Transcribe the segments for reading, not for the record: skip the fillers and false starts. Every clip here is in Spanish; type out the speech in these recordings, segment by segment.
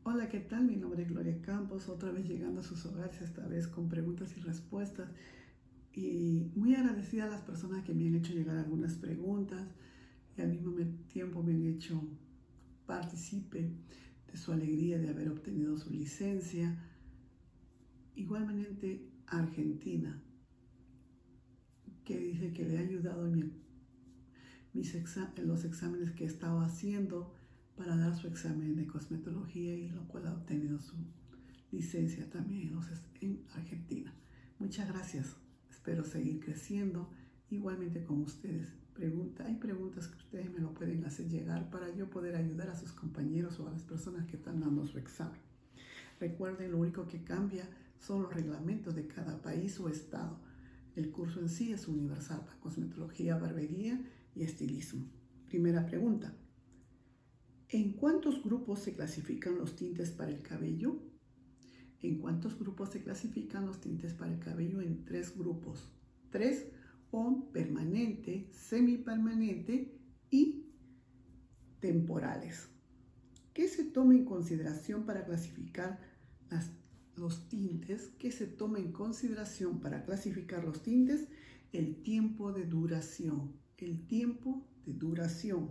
Hola, ¿qué tal? Mi nombre es Gloria Campos, otra vez llegando a sus hogares, esta vez con preguntas y respuestas. Y muy agradecida a las personas que me han hecho llegar algunas preguntas y al mismo tiempo me han hecho partícipe de su alegría de haber obtenido su licencia. Igualmente Argentina, que dice que le ha ayudado en los exámenes que he estado haciendo para dar su examen de cosmetología y lo cual ha obtenido su licencia también en Argentina. Muchas gracias. Espero seguir creciendo igualmente con ustedes. Hay preguntas que ustedes me lo pueden hacer llegar para yo poder ayudar a sus compañeros o a las personas que están dando su examen. Recuerden, lo único que cambia son los reglamentos de cada país o estado. El curso en sí es universal para cosmetología, barbería y estilismo. Primera pregunta. ¿En cuántos grupos se clasifican los tintes para el cabello? ¿En cuántos grupos se clasifican los tintes para el cabello? En 3 grupos. 3 son permanente, semipermanente y temporales. ¿Qué se toma en consideración para clasificar los tintes? ¿Qué se toma en consideración para clasificar los tintes? El tiempo de duración. El tiempo de duración.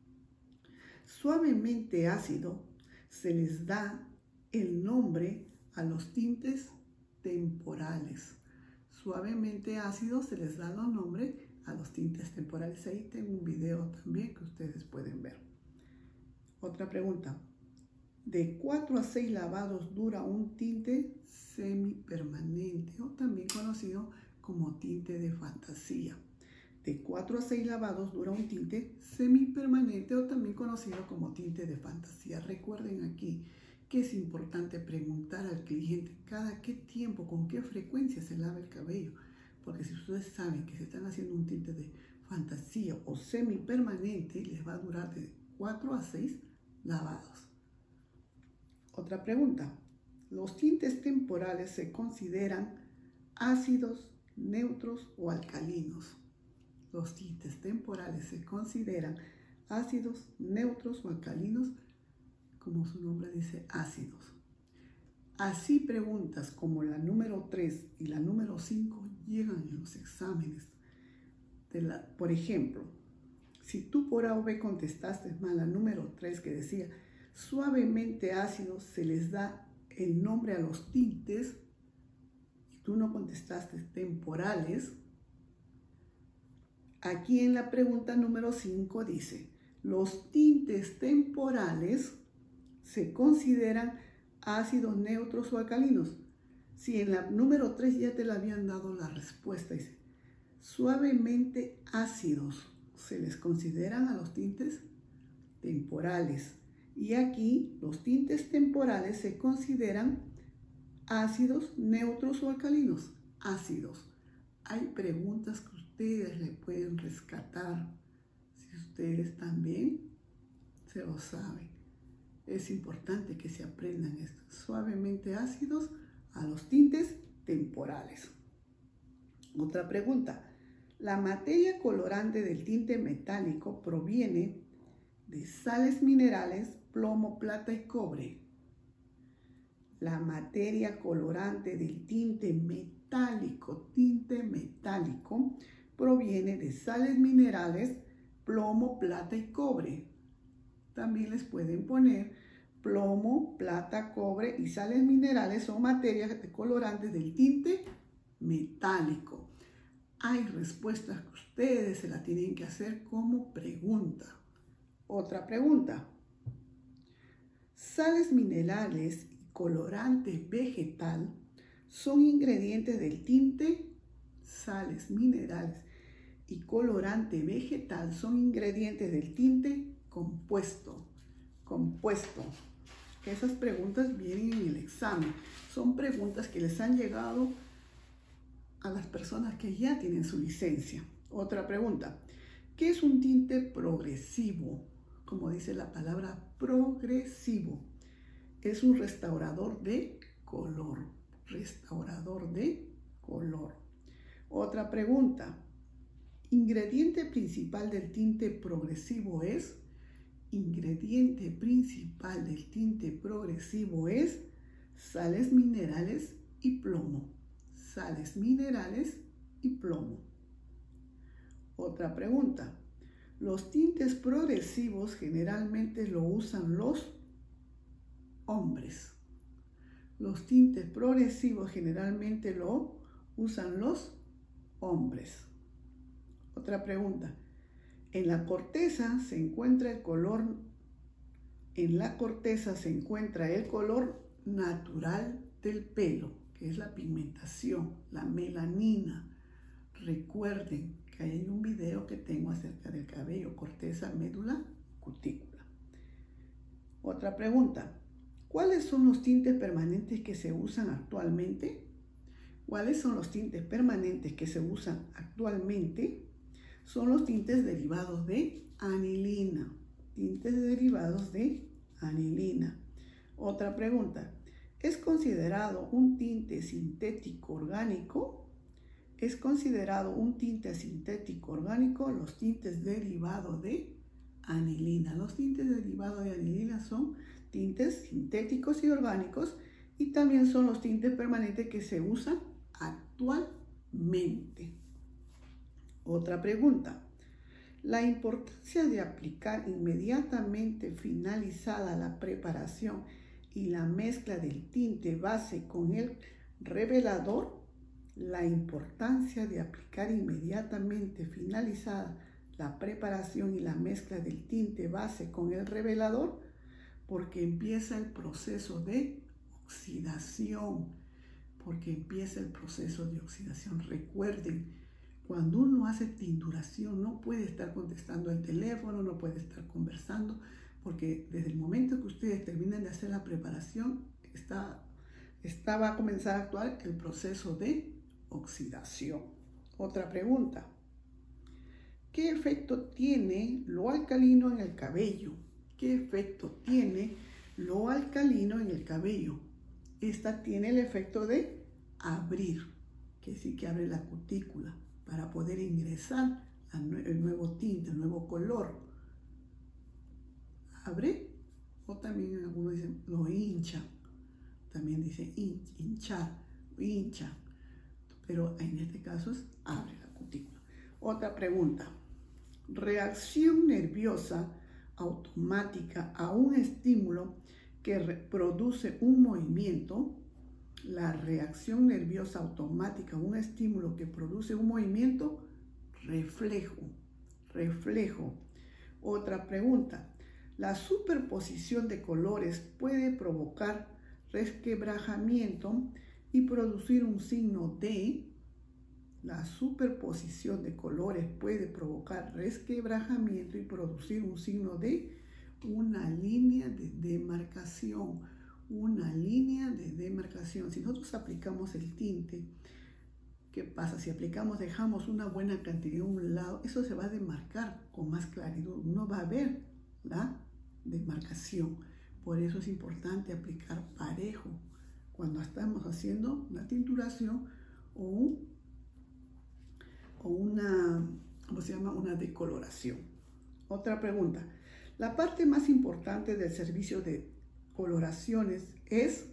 Suavemente ácido se les da el nombre a los tintes temporales. Suavemente ácido se les da los nombres a los tintes temporales. Ahí tengo un video también que ustedes pueden ver. Otra pregunta. De 4 a 6 lavados dura un tinte semipermanente o también conocido como tinte de fantasía. De 4 a 6 lavados dura un tinte semipermanente o también conocido como tinte de fantasía. Recuerden aquí que es importante preguntar al cliente cada qué tiempo, con qué frecuencia se lava el cabello. Porque si ustedes saben que se están haciendo un tinte de fantasía o semipermanente, les va a durar de 4 a 6 lavados. Otra pregunta. ¿Los tintes temporales se consideran ácidos, neutros o alcalinos? Los tintes temporales se consideran ácidos, neutros o alcalinos, como su nombre dice, ácidos. Así preguntas como la número 3 y la número 5 llegan en los exámenes. Por ejemplo, si tú por A o B contestaste mal la número 3 que decía suavemente ácidos se les da el nombre a los tintes y tú no contestaste temporales, aquí en la pregunta número 5 dice, los tintes temporales se consideran ácidos, neutros o alcalinos. Si en la número 3 ya te la habían dado la respuesta, dice, suavemente ácidos se les consideran a los tintes temporales. Y aquí los tintes temporales se consideran ácidos, neutros o alcalinos. Ácidos. Hay preguntas que ustedes le pueden rescatar si ustedes también se lo saben. Es importante que se aprendan esto. Suavemente ácidos a los tintes temporales. Otra pregunta. La materia colorante del tinte metálico proviene de sales minerales, plomo, plata y cobre. La materia colorante del tinte metálico proviene de sales minerales, plomo, plata y cobre. También les pueden poner plomo, plata, cobre y sales minerales son materias colorantes del tinte metálico. Hay respuestas que ustedes se las tienen que hacer como pregunta. Otra pregunta. Sales minerales y colorante vegetal son ingredientes del tinte. Sales minerales y colorante vegetal son ingredientes del tinte compuesto. Esas preguntas vienen en el examen. Son preguntas que les han llegado a las personas que ya tienen su licencia. Otra pregunta. ¿Qué es un tinte progresivo? Como dice la palabra progresivo. Es un restaurador de color. Restaurador de color. Otra pregunta. Ingrediente principal del tinte progresivo es. ingrediente principal del tinte progresivo es sales minerales y plomo. Sales minerales y plomo. Otra pregunta. Los tintes progresivos generalmente lo usan los hombres. Los tintes progresivos generalmente lo usan los hombres. Otra pregunta. En la corteza se encuentra el color natural del pelo, que es la pigmentación, la melanina. Recuerden que hay un video que tengo acerca del cabello, corteza, médula, cutícula. Otra pregunta. ¿Cuáles son los tintes permanentes que se usan actualmente? ¿Cuáles son los tintes permanentes que se usan actualmente? Son los tintes derivados de anilina. Tintes derivados de anilina. Otra pregunta. ¿Es considerado un tinte sintético orgánico? ¿Es considerado un tinte sintético orgánico los tintes derivados de anilina? Los tintes derivados de anilina son tintes sintéticos y orgánicos y también son los tintes permanentes que se usan actualmente. Otra pregunta. La importancia de aplicar inmediatamente finalizada la preparación y la mezcla del tinte base con el revelador. La importancia de aplicar inmediatamente finalizada la preparación y la mezcla del tinte base con el revelador, porque empieza el proceso de oxidación. Recuerden, cuando uno hace tinturación no puede estar contestando el teléfono, no puede estar conversando, porque desde el momento que ustedes terminan de hacer la preparación, va a comenzar a actuar el proceso de oxidación. Otra pregunta. ¿Qué efecto tiene lo alcalino en el cabello? ¿Qué efecto tiene lo alcalino en el cabello? Esta tiene el efecto de abrir, que sí que abre la cutícula para poder ingresar el nuevo tinte, el nuevo color. Abre, o también algunos dicen lo hincha. También dice hinchar, hincha. Pero en este caso es abre la cutícula. Otra pregunta. Reacción nerviosa automática a un estímulo que produce un movimiento. La reacción nerviosa automática a un estímulo que produce un movimiento. Reflejo. Otra pregunta. La superposición de colores puede provocar resquebrajamiento y producir un signo de. La superposición de colores puede provocar resquebrajamiento y producir un signo de una línea de demarcación. Una línea de demarcación. Si nosotros aplicamos el tinte, ¿qué pasa? Si dejamos una buena cantidad a un lado, eso se va a demarcar con más claridad. Uno va a ver la demarcación. Por eso es importante aplicar parejo cuando estamos haciendo una tinturación o una decoloración. Otra pregunta. La parte más importante del servicio de coloraciones es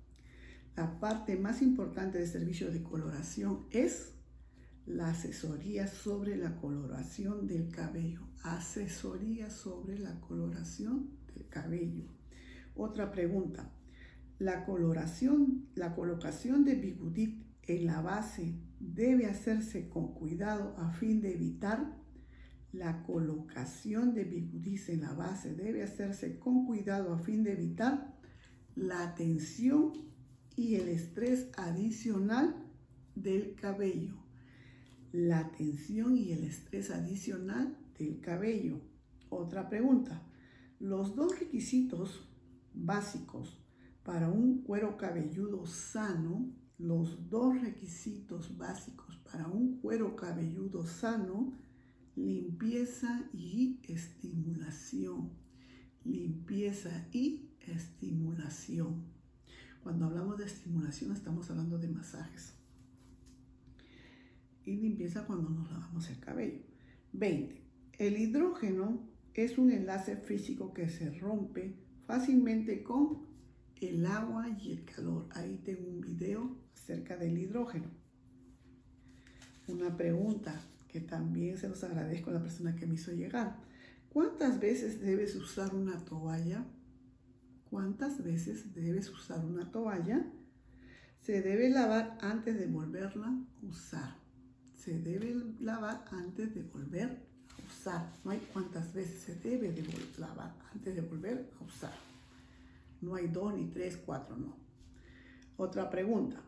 la asesoría sobre la coloración del cabello. Asesoría sobre la coloración del cabello. Otra pregunta. La colocación de bigudí en la base debe hacerse con cuidado a fin de evitar. La colocación de bigudís en la base debe hacerse con cuidado a fin de evitar la tensión y el estrés adicional del cabello. La tensión y el estrés adicional del cabello. Otra pregunta. Los dos requisitos básicos para un cuero cabelludo sano, limpieza y estimulación. Cuando hablamos de estimulación estamos hablando de masajes. Y limpieza cuando nos lavamos el cabello. 20. El hidrógeno es un enlace físico que se rompe fácilmente con el agua y el calor. Ahí tengo un video acerca del hidrógeno. Una pregunta que también se los agradezco a la persona que me hizo llegar. ¿Cuántas veces debes usar una toalla? ¿Cuántas veces debes usar una toalla? Se debe lavar antes de volverla a usar. Se debe lavar antes de volver a usar. No hay cuántas veces se debe de lavar antes de volver a usar. No hay 2, ni 3, 4, no. Otra pregunta.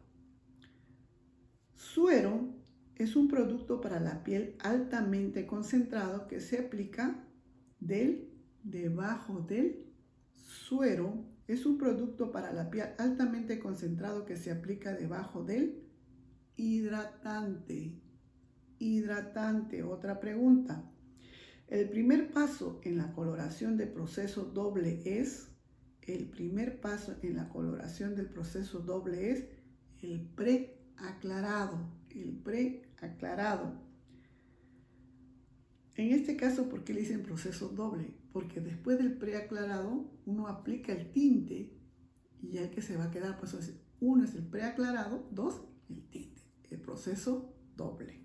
Suero es un producto para la piel altamente concentrado que se aplica debajo del suero. Es un producto para la piel altamente concentrado que se aplica debajo del hidratante. Hidratante. Otra pregunta. El primer paso en la coloración del proceso doble es... El primer paso en la coloración del proceso doble es el preaclarado. El preaclarado. En este caso, ¿por qué le dicen proceso doble? Porque después del preaclarado, uno aplica el tinte y ya el que se va a quedar, pues uno es el preaclarado, 2, el tinte. El proceso doble.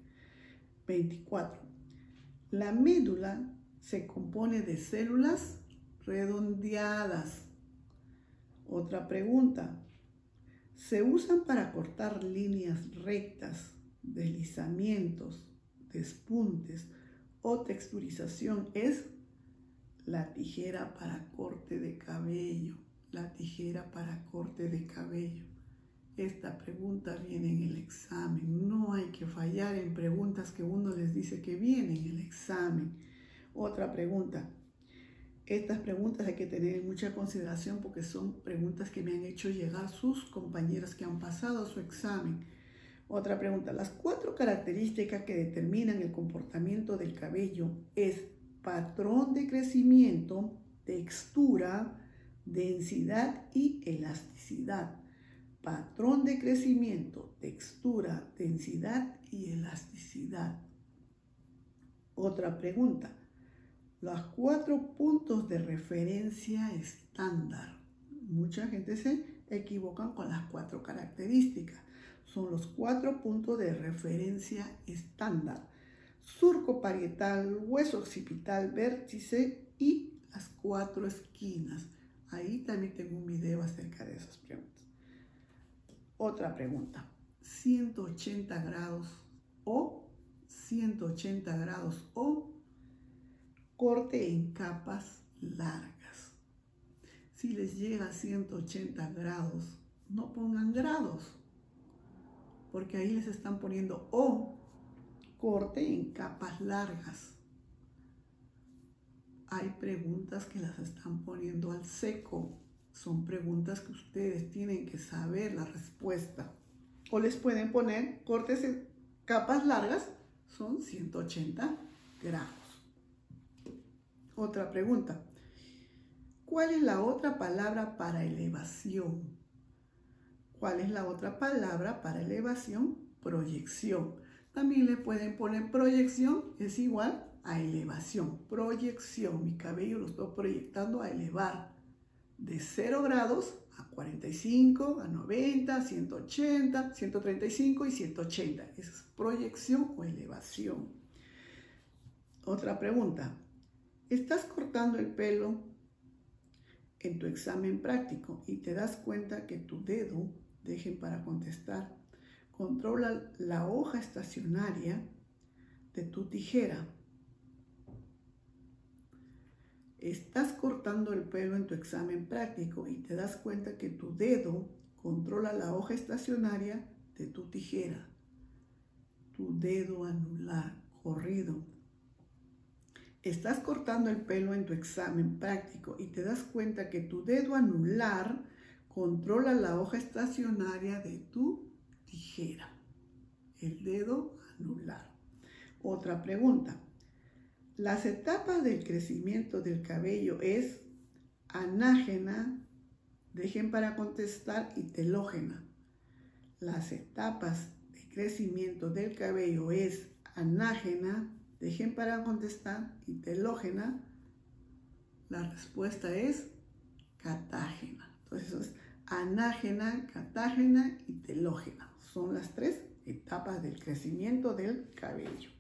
24. La médula se compone de células redondeadas. Otra pregunta. Se usan para cortar líneas rectas, deslizamientos, despuntes o texturización. Es la tijera para corte de cabello. La tijera para corte de cabello. Esta pregunta viene en el examen. No hay que fallar en preguntas que uno les dice que vienen en el examen. Otra pregunta. Estas preguntas hay que tener mucha consideración porque son preguntas que me han hecho llegar sus compañeros que han pasado su examen. Otra pregunta. Las 4 características que determinan el comportamiento del cabello es patrón de crecimiento, textura, densidad y elasticidad. Patrón de crecimiento, textura, densidad y elasticidad. Otra pregunta. Los 4 puntos de referencia estándar. Mucha gente se equivoca con las 4 características. Son los 4 puntos de referencia estándar. Surco parietal, hueso occipital, vértice y las 4 esquinas. Ahí también tengo un video acerca de esas preguntas. Otra pregunta. 180 grados o 180 grados o corte en capas largas. Si les llega a 180 grados, no pongan grados, porque ahí les están poniendo o corte en capas largas. Hay preguntas que las están poniendo al seco. Son preguntas que ustedes tienen que saber la respuesta. O les pueden poner cortes en capas largas, son 180 grados. Otra pregunta. ¿Cuál es la otra palabra para elevación? ¿Cuál es la otra palabra para elevación? Proyección. También le pueden poner proyección, es igual a elevación. Proyección. Mi cabello lo estoy proyectando a elevar de 0 grados a 45, a 90, 180, 135 y 180. Esa es proyección o elevación. Otra pregunta. Estás cortando el pelo en tu examen práctico y te das cuenta que tu dedo, dejen para contestar, controla la hoja estacionaria de tu tijera. Estás cortando el pelo en tu examen práctico y te das cuenta que tu dedo controla la hoja estacionaria de tu tijera. Tu dedo anular, corrido. Estás cortando el pelo en tu examen práctico y te das cuenta que tu dedo anular controla la hoja estacionaria de tu tijera. El dedo anular. Otra pregunta. Las etapas del crecimiento del cabello es anágena, dejen para contestar, y telógena. Las etapas de crecimiento del cabello es anágena, dejen para contestar, y telógena. La respuesta es catágena. Entonces eso es anágena, catágena y telógena. Son las 3 etapas del crecimiento del cabello.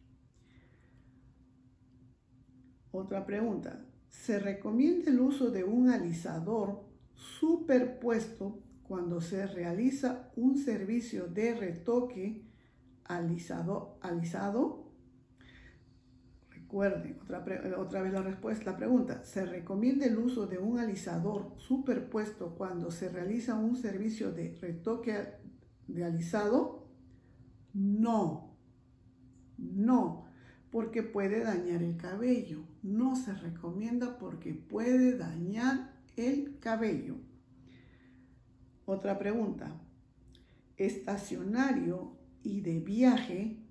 Otra pregunta. ¿Se recomienda el uso de un alisador superpuesto cuando se realiza un servicio de retoque alisado? Recuerden, otra vez la pregunta. ¿Se recomienda el uso de un alisador superpuesto cuando se realiza un servicio de retoque de alisado? No, porque puede dañar el cabello. No se recomienda porque puede dañar el cabello. Otra pregunta. Estacionario y de viaje,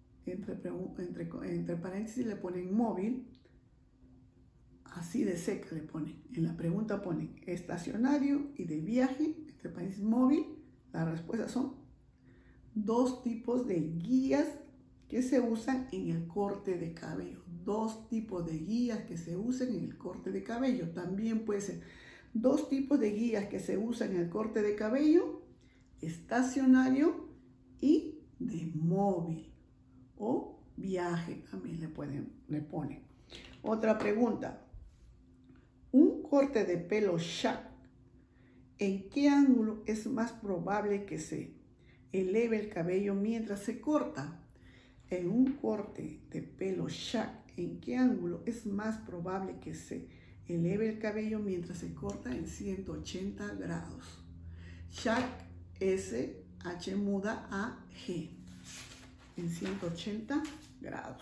entre paréntesis le ponen móvil, así de seca le ponen. En la pregunta ponen estacionario y de viaje, entre paréntesis móvil. Las respuestas son 2 tipos de guías que se usan en el corte de cabello. 2 tipos de guías que se usan en el corte de cabello. También puede ser 2 tipos de guías que se usan en el corte de cabello: estacionario y de móvil o viaje, también le ponen. Otra pregunta. Un corte de pelo shack, ¿en qué ángulo es más probable que se eleve el cabello mientras se corta? En un corte de pelo shack, ¿en qué ángulo es más probable que se eleve el cabello mientras se corta? En 180 grados. Shack, S, H muda A, G. En 180 grados.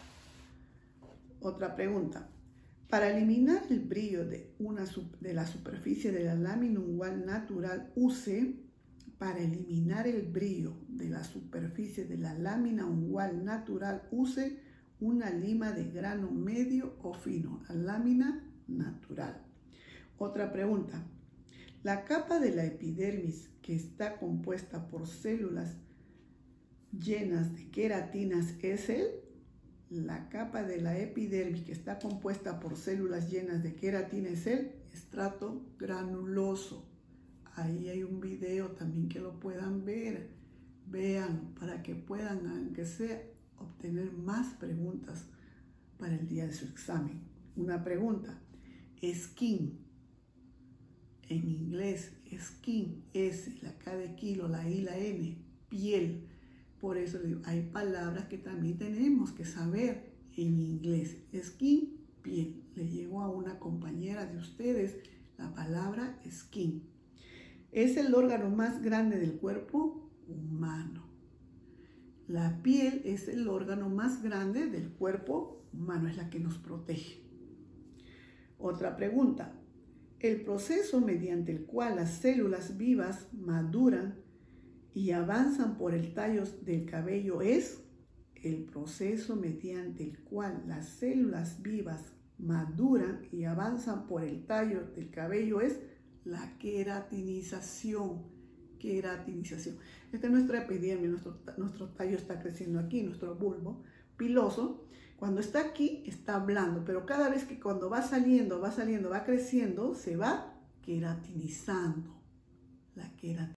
Otra pregunta. Para eliminar el brillo de la superficie de la lámina ungual natural, para eliminar el brillo de la superficie de la lámina ungual natural, use una lima de grano medio o fino, la lámina natural. Otra pregunta. La capa de la epidermis, que está compuesta por células llenas de queratinas, es la capa de la epidermis que está compuesta por células llenas de queratina es el estrato granuloso. Ahí hay un video también que lo puedan ver. Vean para que puedan, aunque sea, obtener más preguntas para el día de su examen. Una pregunta. Skin. En inglés, skin, S, la K de kilo, la I, la N, piel. Por eso les digo, hay palabras que también tenemos que saber en inglés. Skin, piel. Le llegó a una compañera de ustedes la palabra skin. Es el órgano más grande del cuerpo humano. La piel es el órgano más grande del cuerpo humano, es la que nos protege. Otra pregunta. El proceso mediante el cual las células vivas maduran y avanzan por el tallo del cabello es el proceso mediante el cual las células vivas maduran y avanzan por el tallo del cabello es la queratinización. Queratinización. Esta es nuestra epidermis, nuestro tallo está creciendo aquí, nuestro bulbo piloso. Cuando está aquí está blando, pero cada vez que cuando va saliendo, va creciendo, se va queratinizando. La queratina.